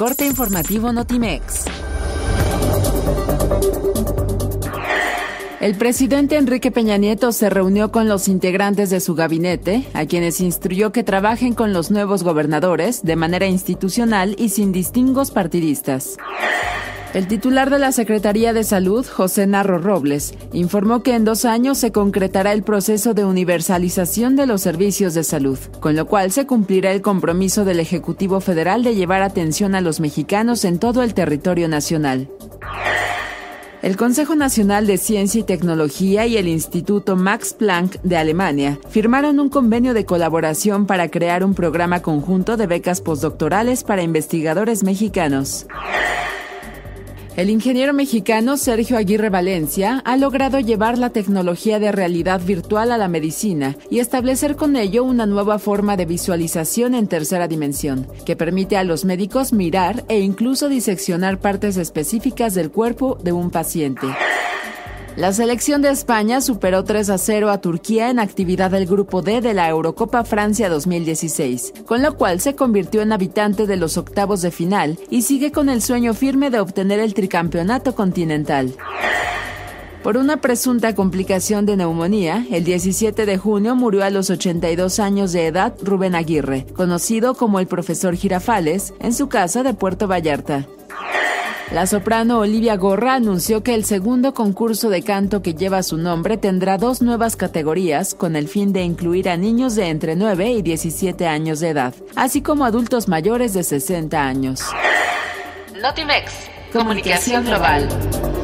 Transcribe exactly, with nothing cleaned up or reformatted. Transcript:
corte informativo Notimex. El presidente Enrique Peña Nieto se reunió con los integrantes de su gabinete, a quienes instruyó que trabajen con los nuevos gobernadores de manera institucional y sin distingos partidistas. El titular de la Secretaría de Salud, José Narro Robles, informó que en dos años se concretará el proceso de universalización de los servicios de salud, con lo cual se cumplirá el compromiso del Ejecutivo Federal de llevar atención a los mexicanos en todo el territorio nacional. El Consejo Nacional de Ciencia y Tecnología y el Instituto Max Planck de Alemania firmaron un convenio de colaboración para crear un programa conjunto de becas postdoctorales para investigadores mexicanos. El ingeniero mexicano Sergio Aguirre Valencia ha logrado llevar la tecnología de realidad virtual a la medicina y establecer con ello una nueva forma de visualización en tercera dimensión, que permite a los médicos mirar e incluso diseccionar partes específicas del cuerpo de un paciente. La selección de España superó tres a cero a Turquía en actividad del Grupo D de la Eurocopa Francia dos mil dieciséis, con lo cual se convirtió en habitante de los octavos de final y sigue con el sueño firme de obtener el tricampeonato continental. Por una presunta complicación de neumonía, el diecisiete de junio murió a los ochenta y dos años de edad Rubén Aguirre, conocido como el Profesor Girafales, en su casa de Puerto Vallarta. La soprano Olivia Gorra anunció que el segundo concurso de canto que lleva su nombre tendrá dos nuevas categorías con el fin de incluir a niños de entre nueve y diecisiete años de edad, así como adultos mayores de sesenta años. Notimex, comunicación global.